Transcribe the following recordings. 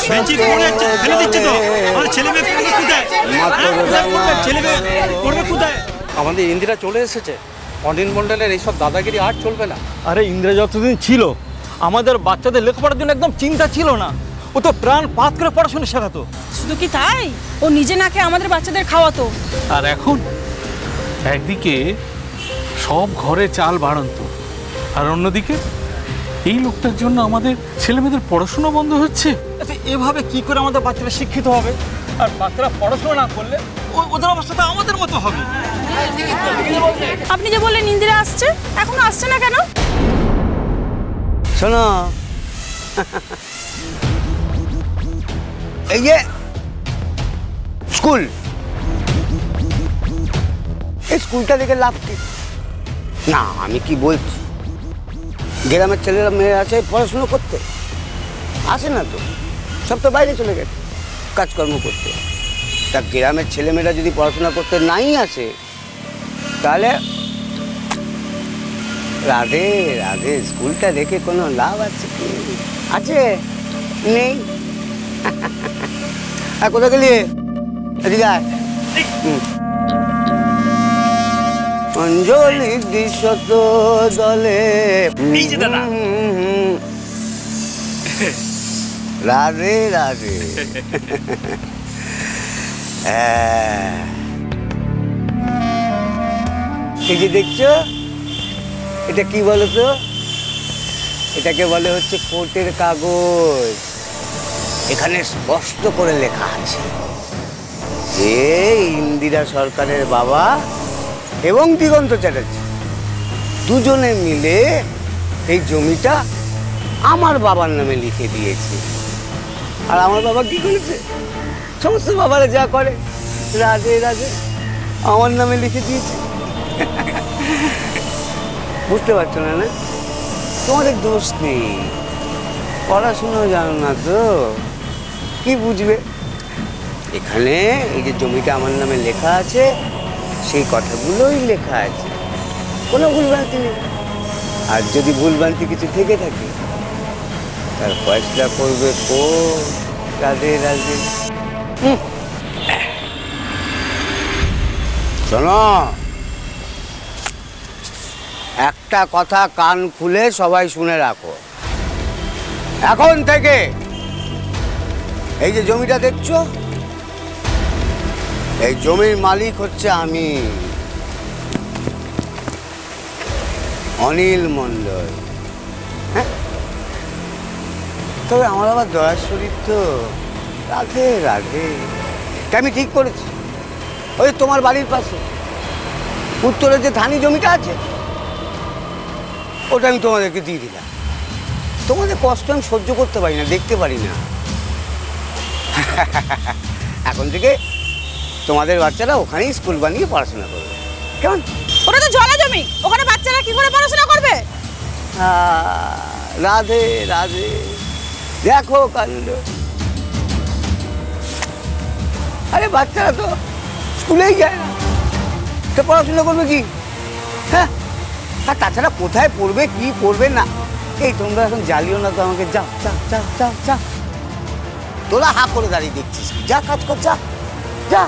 আমাদের ইন্দিরা চলে এসেছে। অনিল মন্ডলের এইসব দাদাগিরি আর চলবে না। আরে ইন্দিরা যতদিন ছিল আমাদের বাচ্চাদের লেখাপড়ার জন্য একদম চিন্তা ছিল না। ও তো প্রাণ পাত করে পড়াশোনা শেখাতো। শুধু কি তাই, ও নিজে না খেয়ে আমাদের বাচ্চাদের খাওয়াতো। আর এখন একদিকে সব ঘরে চাল বাড়ন্ত, আর অন্যদিকে এই লোকটার জন্য আমাদের ছেলেমেয়েদের পড়াশোনা বন্ধ হচ্ছে। আচ্ছা এভাবে কি করে আমাদের বাচ্চারা শিক্ষিত হবে? আর বাচ্চারা পড়াশোনা না করলে ওদের অবস্থাটা আমাদের মতো হবে। আপনি যে বললেন ইন্দিরা আসছে, এখনো আসছে না কেন? শোনো, এই যে স্কুল, এই স্কুলটা দেখে লাভ কি? না আমি কি বলছি, গ্রামের ছেলেরা মেয়ে আছে পড়াশুনো করতে, আসে না তো, সব তো বাইরে চলে গেছে কাজকর্ম করতে। তা গ্রামের ছেলেমেয়েরা যদি পড়াশোনা করতে নাই আসে, তাহলে রাধে রাধে স্কুলটা দেখে কোনো লাভ আছে কি? আছে? নেই। আর কোথায় গেলি? এদিকে আয়। অঞ্জলি দৃশ্যত দলে রাধে রাধে। এই যে দেখছো, এটা কি বলো তো? এটাকে বলে হচ্ছে কোর্টের কাগজ। এখানে স্পষ্ট করে লেখা আছে যে ইন্দিরা সরকারের বাবা এবং দিগন্ত চ্যাটার্জি দুজনে মিলে এই জমিটা আমার বাবার নামে লিখে দিয়েছে। আর আমার বাবা কি করেছে? সমস্ত বাবারা যা করে রাধে রাধে আমার নামে লিখে দিয়েছে। বুঝতে পারছো না? না তোমাদের দোষ নেই, পড়াশুনো জানো না তো, কি বুঝবে? এখানে এই যে জমিটা আমার নামে লেখা আছে সেই কথাগুলোই লেখা আছে, কোনো ভুলভ্রান্তি নেই। আর যদি ভুলভ্রান্তি কিছু থেকে থাকে তার ফয়সলা করবে কোর্ট। রাধে রাধে। শোনো, একটা কথা কান খুলে সবাই শুনে রাখো, এখন থেকে এই যে জমিটা দেখছো, এই জমির মালিক হচ্ছে আমি, অনিল মন্ডল। হ্যাঁ, তবে আমার আবার দয়ার শরীর তো। রাধে রাধে। আমি ঠিক করেছি, ওই তোমার বাড়ির পাশে উত্তরে যে ধানি জমিটা আছে ওটা আমি তোমাদেরকে দিয়ে দিলাম। তোমাদের কষ্ট আমি সহ্য করতে পারি না, দেখতে পারি না। এখন থেকে তোমাদের বাচ্চারা ওখানেই স্কুল বানিয়ে পড়াশোনা করবে, কেমন? ওটা তো জলা জমি, ওখানে বাচ্চারা কি করে পড়াশোনা করবে? রাধে রাধে। দেখো কাণ্ড, আরে বাচ্চারা তো স্কুলেই যায় না, তো পড়াশোনা করবে কি? হ্যাঁ, আর তাছাড়া কোথায় পড়বে কি পড়বে না, এই তোমরা এখন জ্বালিও না তো আমাকে। যা যা যা যা যা, তোরা হা করে দাঁড়িয়ে দেখছিস, যা কাজ কর, যা যা।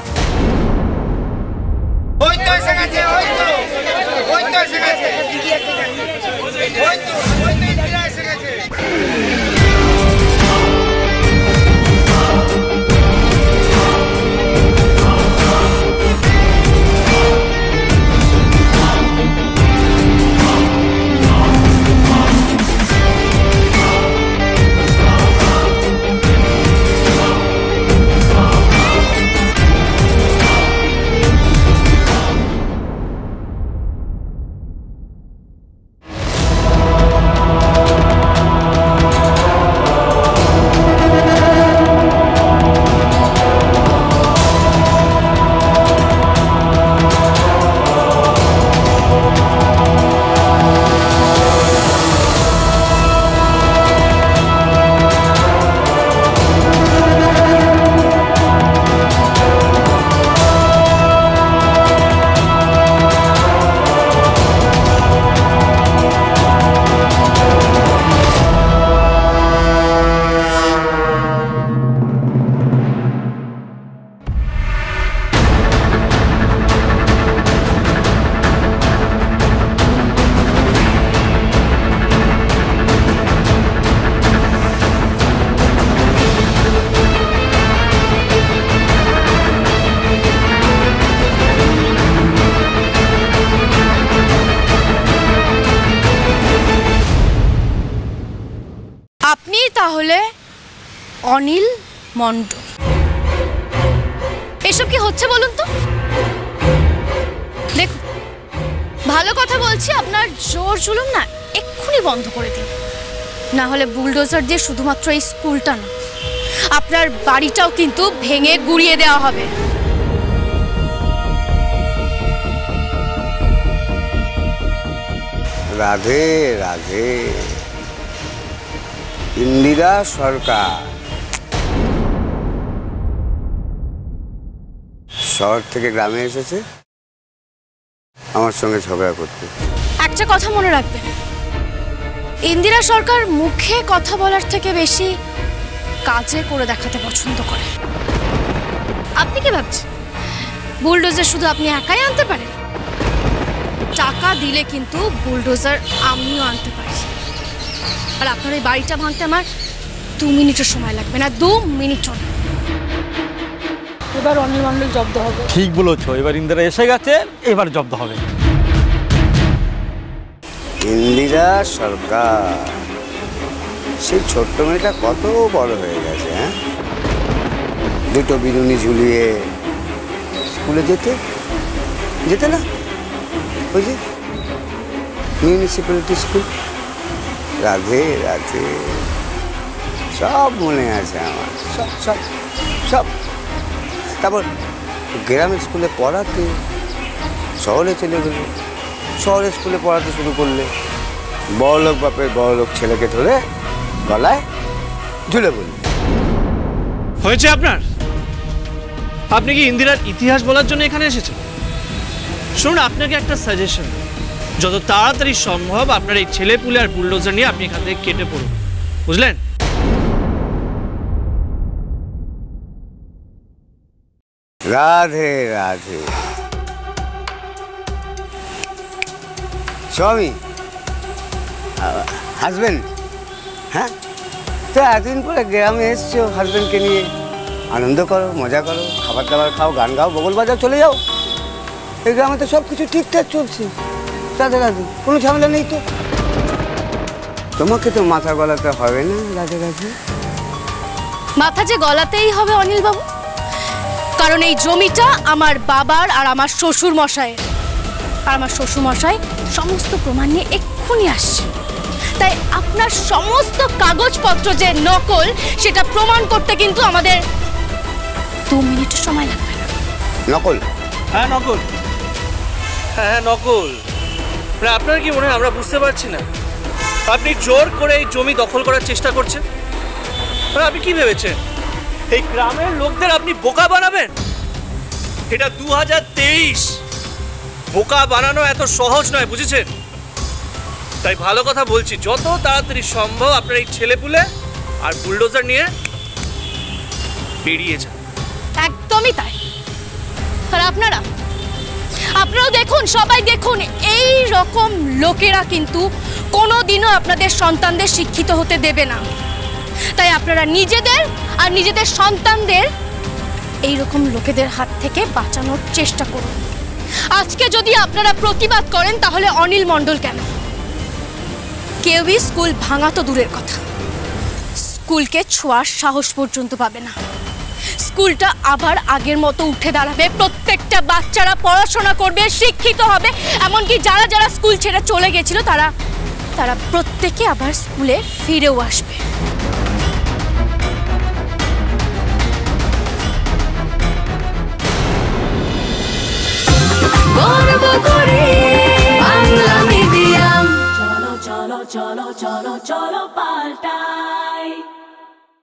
তাহলে অনিল মণ্ডল। এসব কি হচ্ছে বলুন তো? দেখুন, ভালো কথা বলছি, আপনার জোর জুলুম না এক্ষুনি বন্ধ করে দিন, না হলে বুলডোজার দিয়ে শুধুমাত্র এই স্কুলটা না, আপনার বাড়িটাও কিন্তু ভেঙে গুড়িয়ে দেওয়া হবে। রাধে রাধে। ইন্দিরা সরকার শহর থেকে গ্রামে এসেছে আমার সঙ্গে ঝগড়া করতে। একটা কথা মনে রাখবেন, ইন্দিরা সরকার মুখে কথা বলার থেকে বেশি কাজে করে দেখাতে পছন্দ করে। আপনি কি ভাবছেন বুলডোজার শুধু আপনি একাই আনতে পারেন? টাকা দিলে কিন্তু বুলডোজার আমিও আনতে পারি। আর আপনার এই বাড়িটা ভাঙতে আমার 2 মিনিটের সময় লাগবে না, 2 মিনিটও না। এবার অনিল মণ্ডল জব্দ হবে। ঠিক বলেছো, এবার ইন্দিরা এসে গেছে, এবার জব্দ হবে। ইন্দিরা সরকার সেই ছোট্ট মেয়েটা কত বড় হয়ে গেছে। হ্যাঁ, দুটো বিরুনি ঝুলিয়ে স্কুলে যেতে না, ওই যে মিউনিসিপ্যালিটি স্কুল। রাধে রাধে, সব মনে আছে আমার, সব সব সব। তারপর গ্রামের স্কুলে পড়াতে শহরে চলে গেল, শহরের স্কুলে পড়াতে শুরু করলে বড়লোক বাপের বড়লোক ছেলেকে ধরে গলায় ঝুলে বলল। হয়েছে আপনার? আপনি কি ইন্দিরার ইতিহাস বলার জন্য এখানে এসেছেন? শুনুন, আপনাকে একটা সাজেশন, যত তাড়াতাড়ি সম্ভব আপনার এই ছেলে পুলে আর বুলডোজার নিয়ে আপনি এখান থেকে কেটে পড়ুন, বুঝলেন? রাধে রাধে। স্বামী, হাজবেন্ড, হ্যাঁ, তো এতদিন পরে গ্রামে এসছো হাজবেন্ডকে নিয়ে, আনন্দ করো, মজা করো, খাবার দাবার খাও, গান গাও, বগল বাজাও, চলে যাও। এই গ্রামে তো সব কিছু ঠিকঠাক চলছে। রাধে রাধে, কোনো ঝামেলা নেই তো। তোমাকে তো মাথা গলাতে হবে না। রাধে রাধে। মাথা যে গলাতেই হবে অনিল বাবু, কারণ এই জমিটা আমার বাবার আর আমার শ্বশুর মশাইয়ের, আর আমার শ্বশুর মশাই সমস্ত প্রমাণ নিয়ে এক্ষুনি আসছে। তাই আপনার সমস্ত কাগজপত্র যে নকল, সেটা প্রমাণ করতে কিন্তু আমাদের 2 মিনিটের সময় লাগবে না। নকল? হ্যাঁ নকল, হ্যাঁ নকল। আপনার কি মনে হয় আমরা বুঝতে পারছি না? আপনি জোর করে এই জমি দখল করার চেষ্টা করছেন। আপনি কি ভেবেছেন এই গ্রামের লোকদের আপনি বোকা বানাবেন? এটা 2023, বোকা বানানো এত সহজ নয়, বুঝেছেন? তাই ভালো কথা বলছি, যত তাড়াতাড়ি সম্ভব আপনার এই ছেলেপুলে আর বুলডোজার নিয়ে বেরিয়ে যান। একদমই তাই। আর আপনারাও দেখুন, সবাই দেখুন, এই রকম লোকেরা কিন্তু কোনোদিনও আপনাদের সন্তানদের শিক্ষিত হতে দেবে না। তাই আপনারা নিজেদের আর নিজেদের সন্তানদের এই রকম লোকেদের হাত থেকে বাঁচানোর চেষ্টা করুন। আজকে যদি আপনারা প্রতিবাদ করেন, তাহলে অনিল মণ্ডল কেন, কেউই স্কুল ভাঙা তো দূরের কথা, স্কুলকে ছোঁয়ার সাহস পর্যন্ত পাবে না। স্কুলটা আবার আগের মতো উঠে দাঁড়াবে, প্রত্যেকটা বাচ্চারা পড়াশোনা করবে, শিক্ষিত হবে, এমনকি যারা যারা স্কুল ছেড়ে চলে গেছিল তারা প্রত্যেকে আবার স্কুলে ফিরেও আসবে। চলো চলো চলো চলো চলো পাল্টা